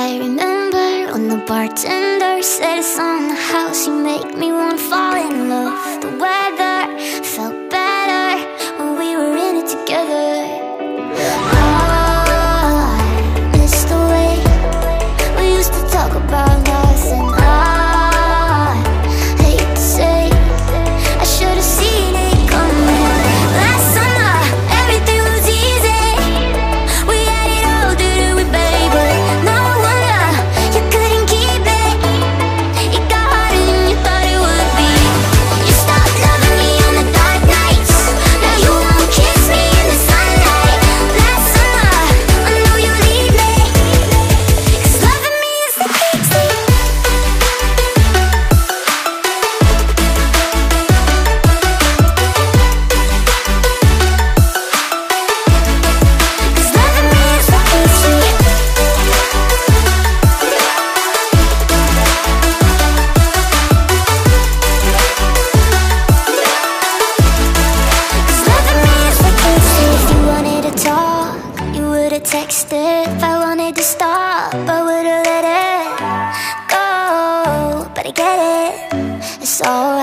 I remember when the bartender said it's on the house. You make me wanna fall in love. The weather felt better when we were in it together. I miss the way we used to talk about nothing. I hate to say I should've seen it coming. Last summer, everything was easy. We had it all, didn't we, baby? No wonder you couldn't keep it. It got harder than you thought it would be. You stopped loving me on the dark nights. Now you won't kiss me in the sunlight. Last summer, I know you leave me, 'cause loving me is the key. Texted if I wanted to stop, I would've let it go. But I get it, it's all